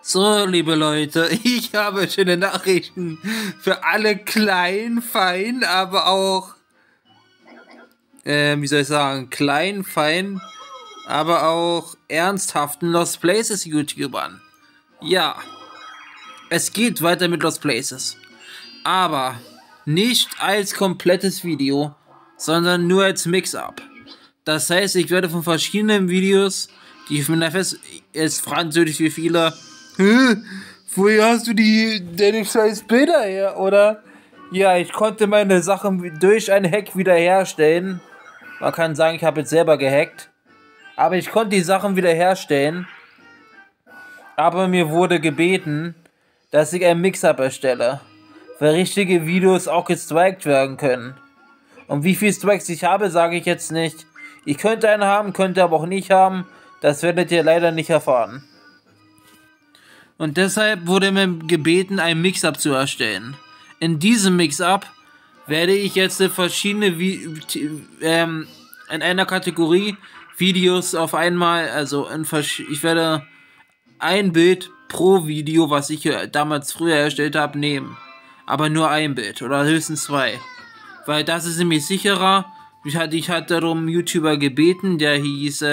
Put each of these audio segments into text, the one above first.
So, liebe Leute, ich habe schöne Nachrichten für alle klein, fein, aber auch, wie soll ich sagen, klein, fein, aber auch ernsthaften Lost Places YouTubern. Ja, es geht weiter mit Lost Places, aber nicht als komplettes Video, sondern nur als Mix-up. Das heißt, ich werde von verschiedenen Videos, die ich mir fest, jetzt französisch wie viele, woher hast du deine scheiß Bilder her, oder? Ja, ich konnte meine Sachen durch einen Hack wiederherstellen. Man kann sagen, ich habe jetzt selber gehackt. Aber ich konnte die Sachen wiederherstellen. Aber mir wurde gebeten, dass ich ein Mix-up erstelle. Weil richtige Videos auch gestrikt werden können. Und wie viele Strikes ich habe, sage ich jetzt nicht. Ich könnte einen haben, könnte aber auch nicht haben. Das werdet ihr leider nicht erfahren. Und deshalb wurde mir gebeten, ein Mix-up zu erstellen. In diesem Mix-up werde ich jetzt verschiedene in einer Kategorie Videos auf einmal, also ich werde ein Bild pro Video, was ich damals früher erstellt habe, nehmen. Aber nur ein Bild oder höchstens zwei. Weil das ist nämlich sicherer. Ich hatte darum YouTuber gebeten, der hieß,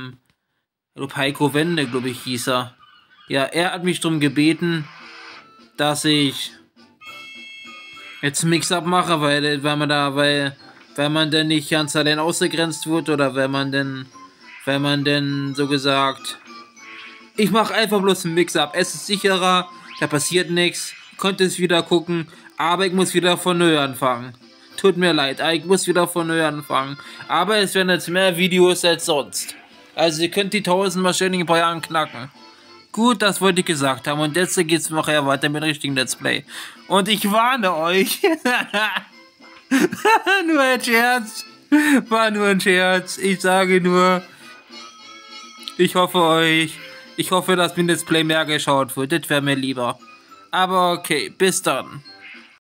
Heiko Wende, glaube ich, hieß er. Ja, er hat mich darum gebeten, dass ich jetzt ein Mix-up mache, weil man dann nicht ganz allein ausgegrenzt wird oder wenn man denn so gesagt, ich mache einfach bloß ein Mix-up, es ist sicherer, da passiert nichts, konnte es wieder gucken, aber ich muss wieder von neu anfangen. Tut mir leid, ich muss wieder von neu anfangen. Aber es werden jetzt mehr Videos als sonst. Also ihr könnt die 1000 wahrscheinlich in ein paar Jahren knacken. Gut, das wollte ich gesagt haben. Und jetzt geht's nachher weiter mit dem richtigen Let's Play. Und ich warne euch. Nur ein Scherz. War nur ein Scherz. Ich sage nur, ich hoffe, dass mir Let's Play mehr geschaut wird. Das wäre mir lieber. Aber okay, bis dann.